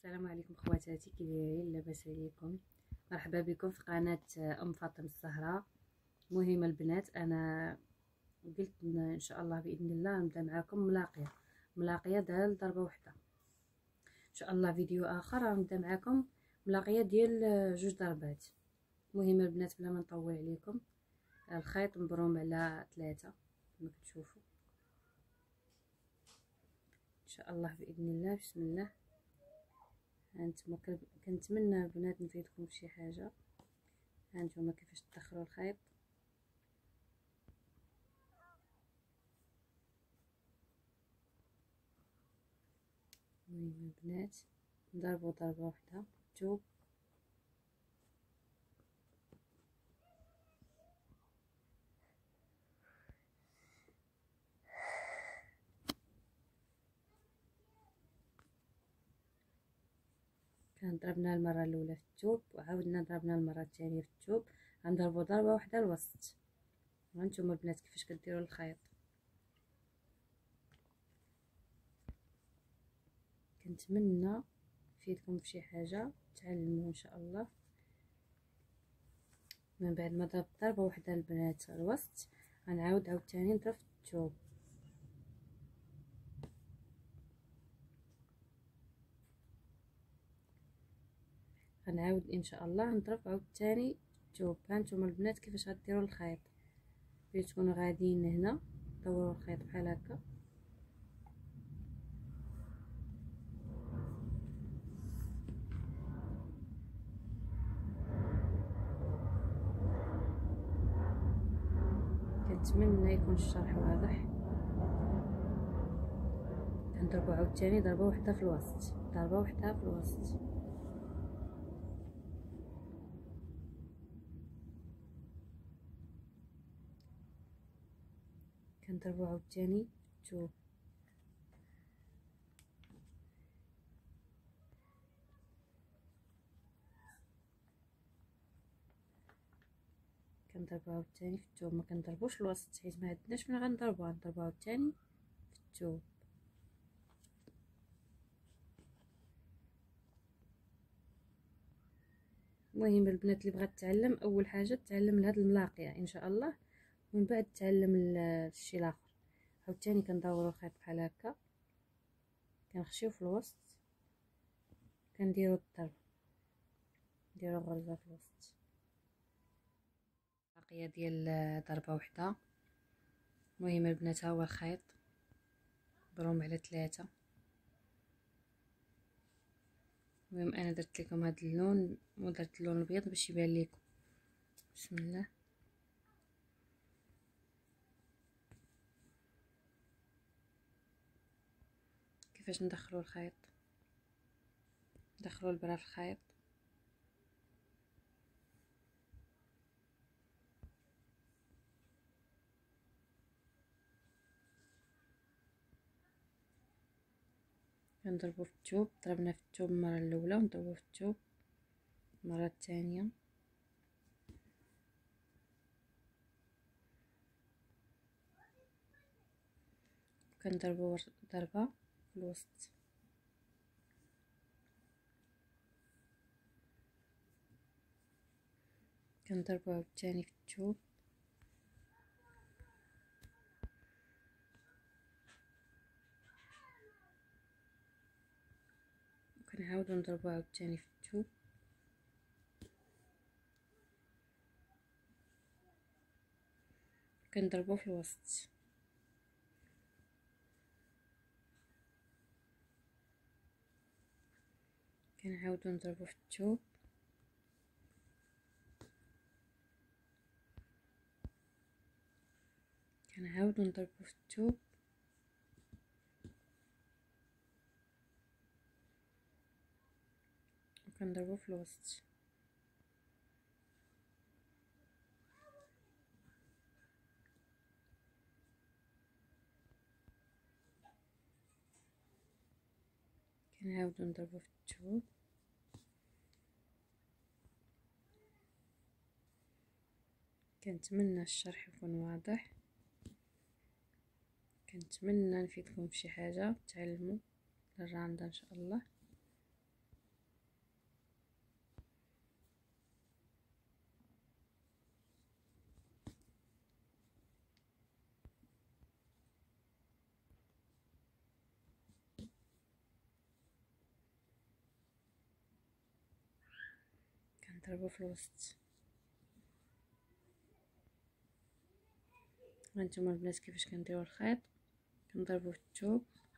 السلام عليكم خواتاتي، كي دايرين؟ لاباس عليكم؟ مرحبا بكم في قناه ام فاطمه الزهراء. مهم البنات، انا قلت ان شاء الله باذن الله نبدا معكم ملاقيه ديال ضربه واحده. ان شاء الله فيديو اخر غنبدا معكم ملاقيه ديال جوج ضربات. مهم البنات، بلا ما نطول عليكم، الخيط مبروم على 3 كما كتشوفوا. ان شاء الله باذن الله. بسم الله. هانتوما كنتمنى البنات نفيدكم بشي حاجه. هانتوما كيفاش تدخلوا الخيط. المهم البنات، نضربوا ضربه واحده بالثوب، كان ضربنا المره الاولى في الثوب وعاودنا ضربنا المره الثانيه في الثوب. غنضربوا ضربه واحده الوسط. هانتوما البنات كيفاش كديروا الخيط. كنتمنى نفيدكم بشي حاجه تعلموا ان شاء الله. من بعد ما ضربت ضربه واحده البنات الوسط، غنعاود عاوتاني نضرب في الثوب. غنعاود ان شاء الله نضرب عاوتاني الثوب. هانتوما البنات كيفاش غديروا الخيط. بغيتو تكونوا غاديين هنا دوروا الخيط بحال هكا، كنتمنى يكون الشرح واضح. كنضربوا عاوتاني ضربه واحده في الوسط، ضربه واحده في الوسط. كنضربوا عاوتاني الثوب. كنضربوا عاوتاني في الثوب، ما كنضربوش الوسط حيت ما عندناش فين غنضربوا عاوتاني في الثوب. المهم البنات اللي بغات تعلم، اول حاجه تعلم لهاد الملاقيه ان شاء الله، ومن بعد تعلم الشيء الاخر. عاوتاني كندوروا الخيط بحال هكا، كنخشيو في الوسط، كنديروا الضرب، نديروا غرزه في الوسط. الملاقيه ديال ضربه واحده. المهم البنات، ها هو الخيط مبروم على 3. المهم انا درت لكم هذا اللون ودرت اللون الابيض باش يبان لكم. بسم الله. كيفاش ندخلوا الخيط. ندخلوا البره في الخيط، كنضربوا في الثوب. ضربنا في الثوب المره الاولى ونضربوا في الثوب المره الثانيه. كنضربوا ضربه في الوسط. كنضربوا عاوتاني في الثوب. وكنعاودوا نضربوا عاوتاني في الثوب. كنضربوا في الوسط. كنعاودوا نضربوا في الثوب. كنعاودوا نضربوا في الثوب. وكنضربوا في الوسط. كنعاودوا نضربوا في الثوب. كنتمنى الشرح يكون واضح. كنتمنى نفيدكم بشي حاجه تعلموا للراندا ان شاء الله. كنضربو في الوسط. هانتوما البنات كيفاش كنديرو الخيط، كنضربو في الثوب